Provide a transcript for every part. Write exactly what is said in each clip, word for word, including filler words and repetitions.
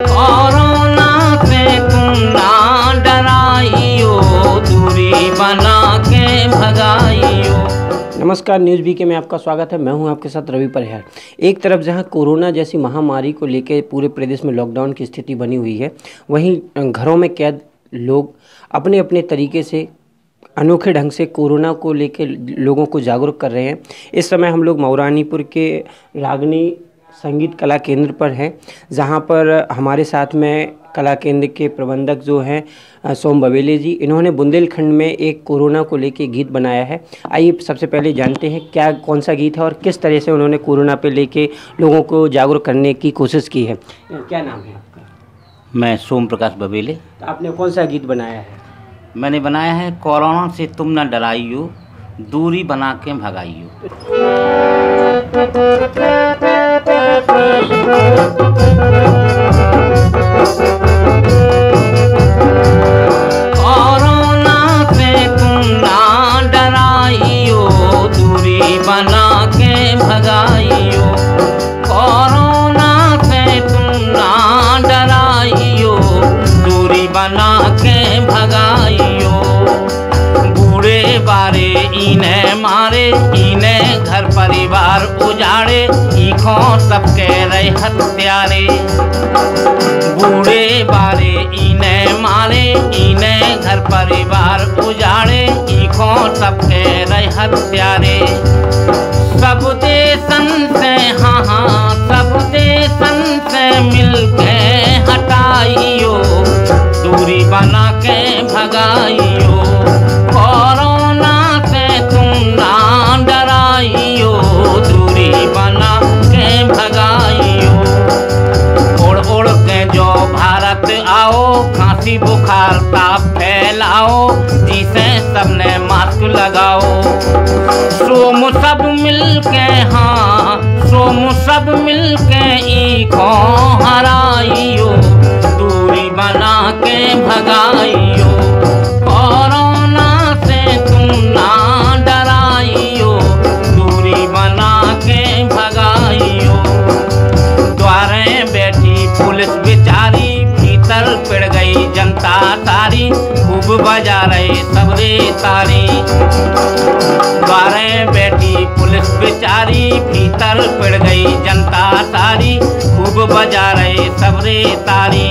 Corona से तुम ना डराइयो, दूरी बना के भगाइयो। नमस्कार, न्यूज़ बीके में आपका स्वागत है। मैं हूं आपके साथ रवि परिहार। एक तरफ जहां कोरोना जैसी महामारी को लेकर पूरे प्रदेश में लॉकडाउन की स्थिति बनी हुई है, वहीं घरों में कैद लोग अपने अपने तरीके से अनोखे ढंग से कोरोना को लेकर लोगों को जागरूक कर रहे हैं। इस समय हम लोग मऊरानीपुर के रागनी संगीत कला केंद्र पर हैं, जहां पर हमारे साथ में कला केंद्र के प्रबंधक जो हैं सोम बवेले जी, इन्होंने बुंदेलखंड में एक कोरोना को लेके गीत बनाया है। आइए सबसे पहले जानते हैं क्या कौन सा गीत है और किस तरह से उन्होंने कोरोना पे लेके लोगों को जागरूक करने की कोशिश की है। क्या नाम है आपका? मैं सोम प्रकाश बवेले। तो आपने कौन सा गीत बनाया है? मैंने बनाया है कोरोना से तुम न डराइयो, दूरी बना के भगाइयो। कोरोना से तुम ना डराइयो, दूरी बना के भगाइयो। कोरोना से तुम ना डराइयो, दूरी बना के भगाइयो। बूढ़े बारे इन्हें मारे, इन्हें घर परिवार उजाड़े, ईखों सबके रहे हत्यारे। बूढ़े बारे इन्हें मारे, इन्हें घर परिवार उजाड़े, ईखों सबके रहे हत्यारे। सब देशन से हाँ हाँ सब देशन से मिलके हटाइयो, दूरी बना के भगाइयो। कोरोना से तुम ना डराइयो, दूरी बना के भगाइयो। उड़ उड़ के जो भारत आओ, खांसी बुखार ताप फैलाओ, जिसे सबने मास्क लगाओ। सोम सब मिलके हाँ सोम सब मिलके ईखों हराइयो, दूरी बना के भगाइयो। कोरोना से तुम ना डराइयो, दूरी बना के भगाइयो। द्वारे बैठी पुलिस बेचारी, भीतर पिड़ गई जनता सारी, खूब बजा रहे सबरे तारी। द्वारे बैठी पुलिस बेचारी, भीतर पिड़ गई जनता सारी, खूब बजा रहे सबरे तारी।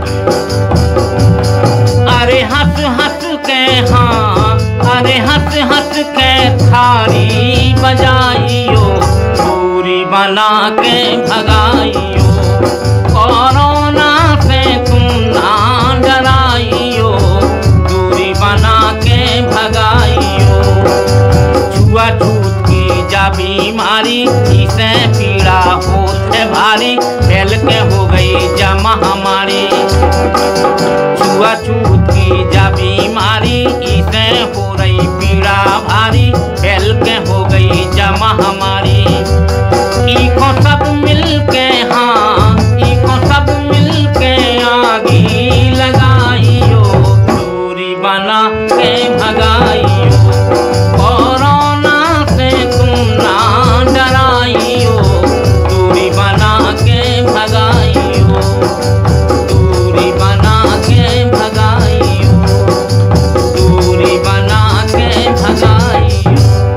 अरे हंस हंस के हाँ अरे हंस हंस के थारी बजाइयो, दूरी बना के भगाइयो। कोरोना से तुम ना डराइयो, दूरी बना के भगाइयो। छुआछूत की जा बीमारी, इसे पीड़ा होत है भारी, फैल के हो गई जा महामारी। छुआछूत की जा बीमारी, इसे हो रही पीड़ा भारी, फैल के हो गई जा महामारी। ईखों सब मिलके हाँ ईखों सब मिलके आगी लगाइयो, दूरी बना के भगाइयो। कोरोना से तुम ना डराइयो, दूरी बना के भगाइयो, दूरी बना के भगाइयो, दूरी बना के भगाइयो।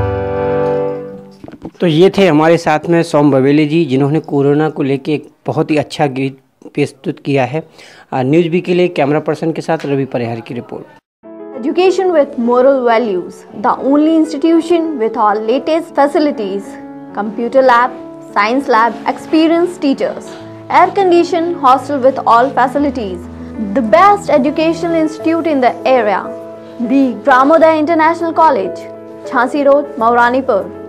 तो ये थे हमारे साथ में सोम बवेले जी, जिन्होंने कोरोना को लेके एक बहुत ही अच्छा गीत प्रस्तुत किया है। न्यूज़ बी के लिए कैमरा पर्सन के साथ रवि परिहार की रिपोर्ट। Education with moral values, the only institution with all latest facilities, computer lab, science lab, experienced teachers, air-conditioned hostel with all facilities, the best educational institute in the area, the Pramodaya International College, Jhansi Road, Mauranipur.